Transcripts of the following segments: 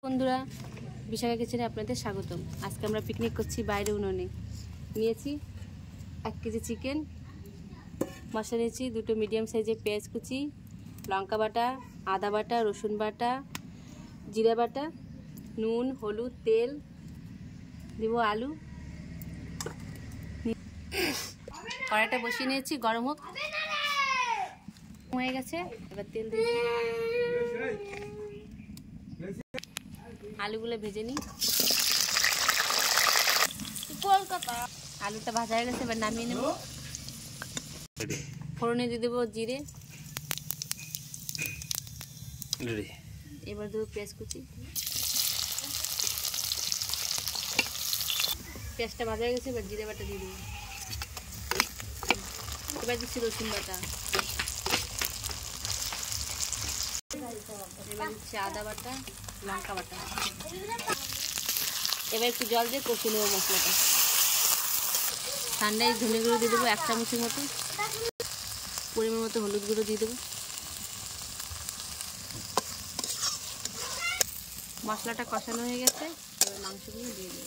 বন্ধুরা, বিশাখা কিচেনে আপনাদের স্বাগতম। আজকে আমরা পিকনিক করছি বাইরে উনুনে। নিয়েছি 1 কেজি চিকেন, মশলা নিয়েছি 2টো মিডিয়াম সাইজের পেঁয়াজ কুচি, লঙ্কা বাটা, আদা বাটা, রসুন বাটা, জিরা বাটা, নুন, হলুদ, তেল দিব, আলু। কড়াইটা বসিয়ে নিয়েছি, গরম হোক। হয়ে গেছে, এবার তেল দিয়ে আলুগুলো ভেজে নিই। আলুটা ভাজা হয়ে গেছে, এবার নামিয়ে নেব। ফোড়নে দিয়ে দেবো জিরে, এবার দেবো পেঁয়াজ কুচি। পেঁয়াজটা ভাজা হয়ে গেছে, এবার জিরে বাটা দিয়ে দেবো। এবার দিচ্ছি রসুন বাটা, এবার দিচ্ছি আদা বাটা, লঙ্কা বাটা। এবার একটু জল দিয়ে কষিয়ে নেবো মশলাটা। ঠান্ডায় ধনে গুঁড়ো দিয়ে দেবো 1 চামচের মতো, পরিমাণ মতো হলুদ গুঁড়ো দিয়ে দেবো। মশলাটা কষানো হয়ে গেছে, এবার মাংসগুলো দিয়ে দেবো।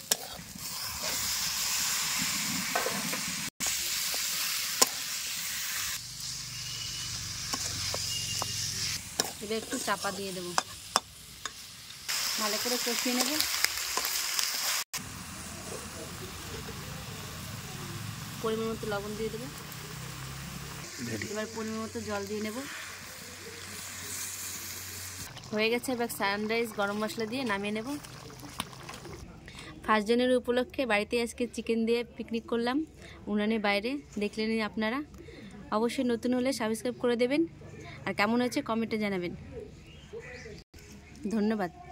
এবার একটু চাপা দিয়ে দেবো, ভালো করে কষিয়ে নেব। পরিমাণ মতো লবণ দিয়ে দেবো, এবার পরিমাণ মতো জল দিয়ে নেব। হয়ে গেছে, এবার সানরাইজ গরম মশলা দিয়ে নামিয়ে নেব। 1 জানুয়ারি উপলক্ষে বাড়িতে আজকে চিকেন দিয়ে পিকনিক করলাম উনানের বাইরে। দেখলেন আপনারা। অবশ্যই নতুন হলে সাবস্ক্রাইব করে দেবেন, আর কেমন হয়েছে কমেন্টে জানাবেন। ধন্যবাদ।